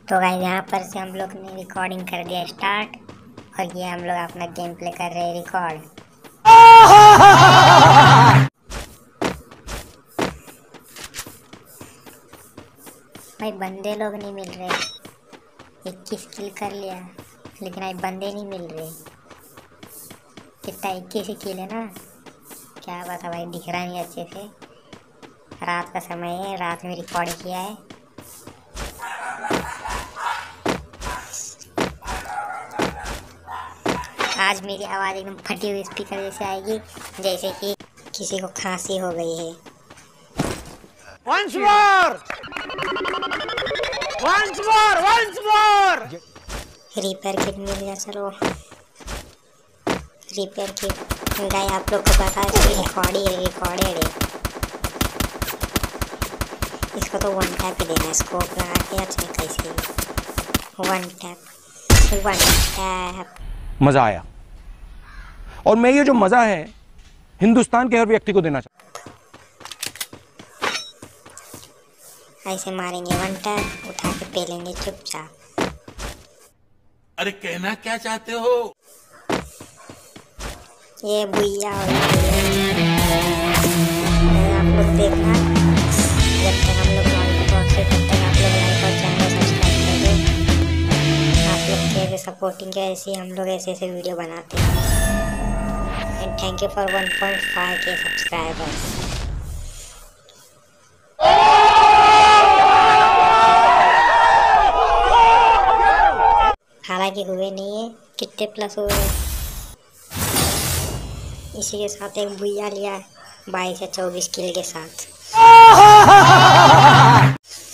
तो गाइस यहाँ पर से हम लोग ने रिकॉर्डिंग कर दिया स्टार्ट और ये हम लोग अपना गेम प्ले कर रहे हैं रिकॉर्ड। भाई बंदे लोग नहीं मिल रहे। 21 किल कर लिया लेकिन भाई बंदे नहीं मिल रहे। कितना 21 ही किल है ना, क्या पता भाई दिख रहा नहीं अच्छे से। रात का समय है, रात में रिकॉर्ड किया है। आज मेरी आवाज़ एकदम फटी हुई स्पीकर जैसे आएगी, जैसे कि किसी को खांसी हो गई है। Once more! Once more! Once more! Repair kit मिल गया। चलो रिपेयर किट गाय आप लोग को पता है रिकॉर्डेड है। इसको तो वन टैप ही देना है, स्कोप लगा के अच्छे कैसे वन टैप। मजा आया और मैं ये जो मजा है हिंदुस्तान के हर व्यक्ति को देना चाहता हूं। ऐसे मारेंगे वन टैप, उठा के पेलेंगे चुपचाप। अरे कहना क्या चाहते हो? ये बुइया आप लोग देखना। जब तक हम लोग तब तक आप लोग लाइक और चैनल सब्सक्राइब कर दो। आप लोग के ऐसे सपोर्टिंग के ऐसे हम लोग ऐसे वीडियो बनाते हैं। And thank you for 1.5K subscribers. हालांकि हुए नहीं है, कितने प्लस हुए। इसी के साथ एक बुइया लिया 22 या 24 किल के साथ।